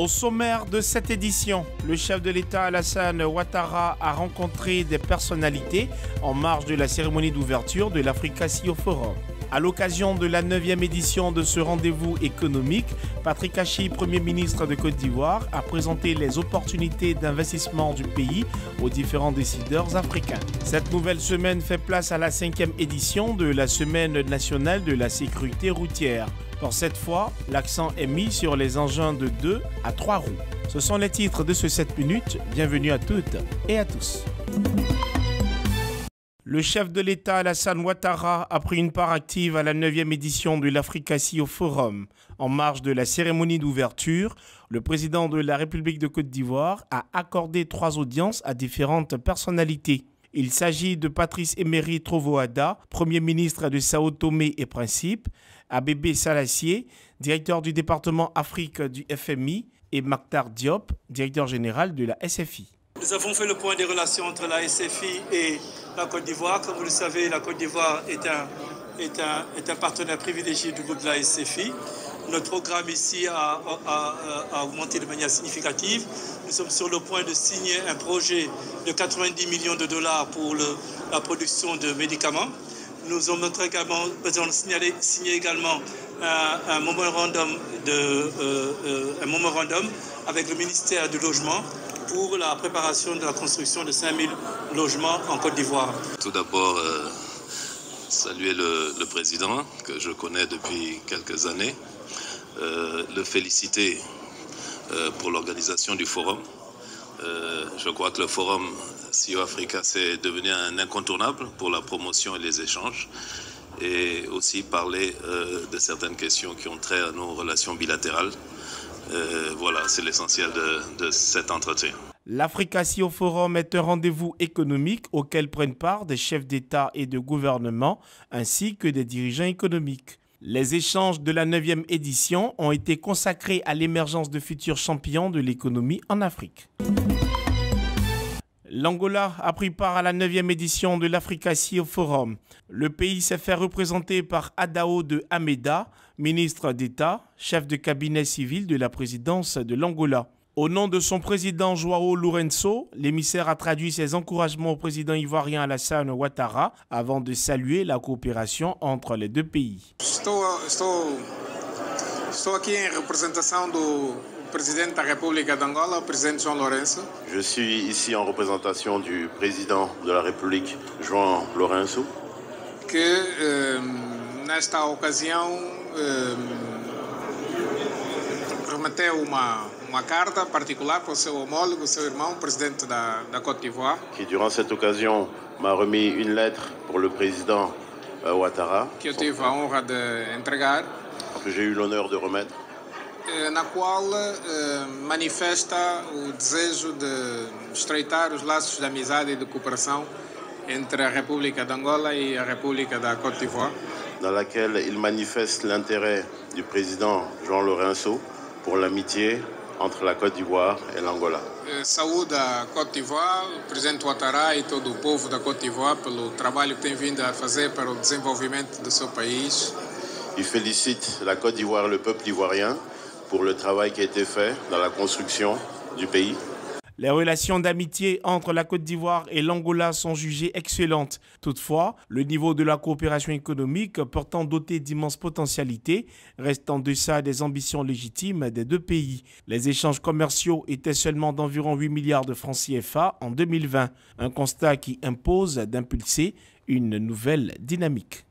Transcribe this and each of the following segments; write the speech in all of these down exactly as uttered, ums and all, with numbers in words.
Au sommaire de cette édition, le chef de l'État Alassane Ouattara a rencontré des personnalités en marge de la cérémonie d'ouverture de l'Africa C E O Forum. À l'occasion de la neuvième édition de ce rendez-vous économique, Patrick Achi, Premier ministre de Côte d'Ivoire, a présenté les opportunités d'investissement du pays aux différents décideurs africains. Cette nouvelle semaine fait place à la cinquième édition de la Semaine nationale de la sécurité routière. Pour cette fois, l'accent est mis sur les engins de deux à trois roues. Ce sont les titres de ce sept minutes. Bienvenue à toutes et à tous. Le chef de l'État Alassane Ouattara a pris une part active à la neuvième édition de l'Africa C E O Forum. En marge de la cérémonie d'ouverture, le président de la République de Côte d'Ivoire a accordé trois audiences à différentes personnalités. Il s'agit de Patrice Emery Trovoada, Premier ministre de Sao Tomé et Principe, Abébé Salassié, directeur du département Afrique du F M I, et Maktar Diop, directeur général de la S F I. Nous avons fait le point des relations entre la S F I et la Côte d'Ivoire. Comme vous le savez, la Côte d'Ivoire est un, est, un, est un partenaire privilégié du groupe de la S F I. Notre programme ici a, a, a augmenté de manière significative. Nous sommes sur le point de signer un projet de quatre-vingt-dix millions de dollars pour le, la production de médicaments. Nous avons également besoin de signaler, signer également un, un, memorandum de, euh, euh, un memorandum avec le ministère du Logement pour la préparation de la construction de cinq mille logements en Côte d'Ivoire. Tout d'abord, euh, saluer le, le président que je connais depuis quelques années, euh, le féliciter euh, pour l'organisation du forum. Euh, je crois que le forum C E O Africa c'est devenu un incontournable pour la promotion et les échanges et aussi parler euh, de certaines questions qui ont trait à nos relations bilatérales. Euh, voilà, c'est l'essentiel de, de cet entretien. L'Africa C E O Forum est un rendez-vous économique auquel prennent part des chefs d'État et de gouvernement ainsi que des dirigeants économiques. Les échanges de la neuvième édition ont été consacrés à l'émergence de futurs champions de l'économie en Afrique. L'Angola a pris part à la neuvième édition de l'Africa C E O Forum. Le pays s'est fait représenter par Adao de Ameda, ministre d'État, chef de cabinet civil de la présidence de l'Angola. Au nom de son président Joao Lourenço, l'émissaire a traduit ses encouragements au président ivoirien Alassane Ouattara avant de saluer la coopération entre les deux pays. Estou, estou, estou aqui em representação do Presidente da República d'Angola, o Presidente João Lourenço. Je suis ici en représentation du président de la République, João Lourenço. Que euh, nesta ocasião euh, remeteu uma uma carta particular para o seu homólogo, o seu irmão, presidente da, da Côte d'Ivoire. Qui durant cette occasion m'a remis une lettre pour le président euh, Ouattara. Que eu tive a honra de entregar. Que j'ai eu l'honneur de remettre. Na qual eh, manifesta o desejo de estreitar os laços de amizade e de cooperação entre a República d'Angola e a República da Côte d'Ivoire. Dans laquelle il manifeste l'intérêt du président João Lourenço pour l'amitié entre la Côte d'Ivoire et l'Angola. Eh, saúde a Côte d'Ivoire, o presidente Ouattara e todo o povo da Côte d'Ivoire pelo trabalho que tem vindo a fazer para o desenvolvimento do seu país. Il félicite la Côte d'Ivoire et le peuple ivoirien pour le travail qui a été fait dans la construction du pays. Les relations d'amitié entre la Côte d'Ivoire et l'Angola sont jugées excellentes. Toutefois, le niveau de la coopération économique, pourtant doté d'immenses potentialités, reste en deçà des ambitions légitimes des deux pays. Les échanges commerciaux étaient seulement d'environ huit milliards de francs C F A en deux mille vingt, un constat qui impose d'impulser une nouvelle dynamique.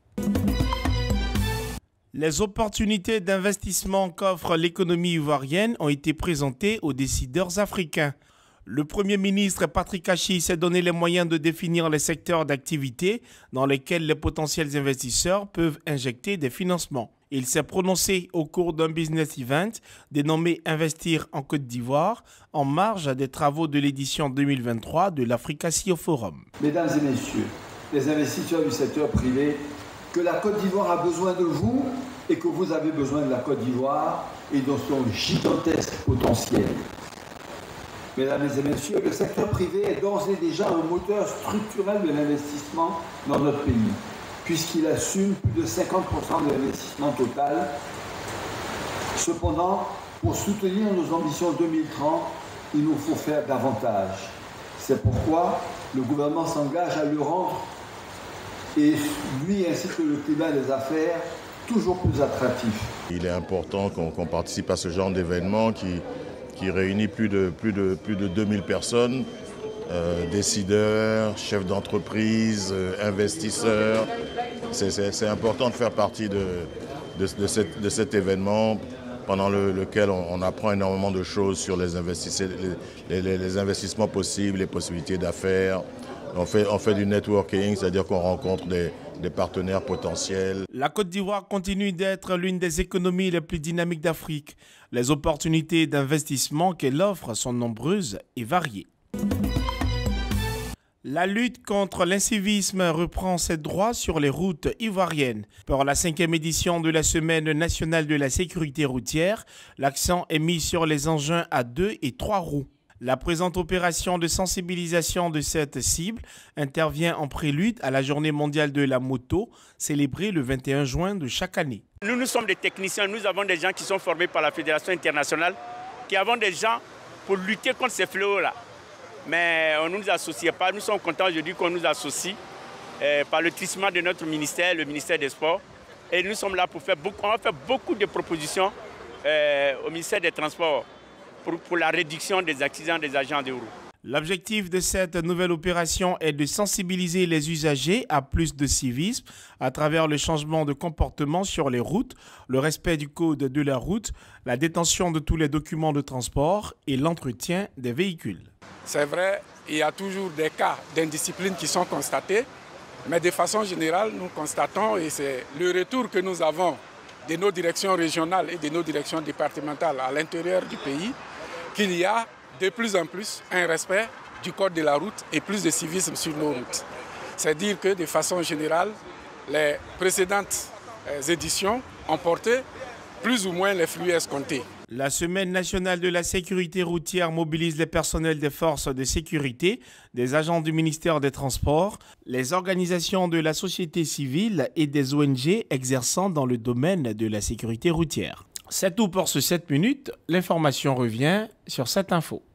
Les opportunités d'investissement qu'offre l'économie ivoirienne ont été présentées aux décideurs africains. Le Premier ministre Patrick Achi s'est donné les moyens de définir les secteurs d'activité dans lesquels les potentiels investisseurs peuvent injecter des financements. Il s'est prononcé au cours d'un business event dénommé Investir en Côte d'Ivoire en marge des travaux de l'édition deux mille vingt-trois de l'Africa C E O Forum. Mesdames et messieurs, les investisseurs du secteur privé, que la Côte d'Ivoire a besoin de vous et que vous avez besoin de la Côte d'Ivoire et de son gigantesque potentiel. Mesdames et messieurs, le secteur privé est d'ores et déjà un moteur structurel de l'investissement dans notre pays, puisqu'il assume plus de cinquante pour cent de l'investissement total. Cependant, Pour soutenir nos ambitions deux mille trente, il nous faut faire davantage. C'est pourquoi le gouvernement s'engage à le rendre, et lui ainsi que le climat des affaires, toujours plus attractif. Il est important qu'on qu'on participe à ce genre d'événement qui, qui réunit plus de, plus de, plus de deux mille personnes, euh, décideurs, chefs d'entreprise, euh, investisseurs. C'est important de faire partie de, de, de, cette, de cet événement pendant le, lequel on, on apprend énormément de choses sur les, les, les, les investissements possibles, les possibilités d'affaires. On fait, on fait du networking, c'est-à-dire qu'on rencontre des, des partenaires potentiels. La Côte d'Ivoire continue d'être l'une des économies les plus dynamiques d'Afrique. Les opportunités d'investissement qu'elle offre sont nombreuses et variées. La lutte contre l'incivisme reprend ses droits sur les routes ivoiriennes. Pour la cinquième édition de la Semaine nationale de la sécurité routière, l'accent est mis sur les engins à deux et trois roues. La présente opération de sensibilisation de cette cible intervient en prélude à la Journée mondiale de la moto, célébrée le vingt et un juin de chaque année. Nous, nous sommes des techniciens, nous avons des gens qui sont formés par la Fédération internationale, qui avons des gens pour lutter contre ces fléaux-là. Mais on ne nous associe pas, nous sommes contents aujourd'hui qu'on nous associe euh, par le trissement de notre ministère, le ministère des Sports. Et nous sommes là pour faire beaucoup, on va faire beaucoup de propositions euh, au ministère des Transports. Pour, pour la réduction des accidents des agents de roue. L'objectif de cette nouvelle opération est de sensibiliser les usagers à plus de civisme à travers le changement de comportement sur les routes, le respect du code de la route, la détention de tous les documents de transport et l'entretien des véhicules. C'est vrai, il y a toujours des cas d'indiscipline qui sont constatés, mais de façon générale, nous constatons, et c'est le retour que nous avons de nos directions régionales et de nos directions départementales à l'intérieur du pays, qu'il y a de plus en plus un respect du code de la route et plus de civisme sur nos routes. C'est-à-dire que de façon générale, les précédentes éditions ont porté plus ou moins les flux escomptés. La Semaine nationale de la sécurité routière mobilise les personnels des forces de sécurité, des agents du ministère des Transports, les organisations de la société civile et des O N G exerçant dans le domaine de la sécurité routière. C'est tout pour ce sept minutes. L'information revient sur cette info.